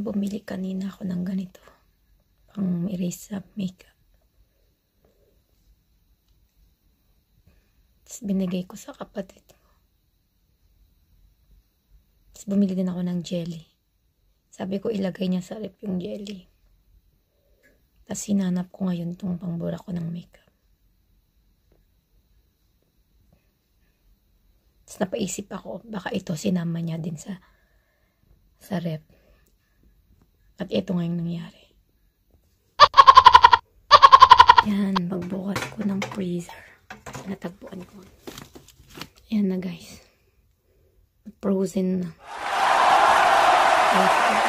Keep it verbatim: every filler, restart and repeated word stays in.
bumili kanina ako ng ganito. Pang erase up makeup. Tapos binigay ko sa kapatid ko. Tapos bumili din ako ng jelly. Sabi ko ilagay niya sa rep yung jelly. Tapos hinanap ko ngayon tong pangbura ko ng makeup. Tapos napaisip ako, baka ito sinama niya din sa sa rep. At ito nga yung nangyari. Yan, magbukas ko ng freezer. Natagpuan ko. Yan na guys. Frozen na.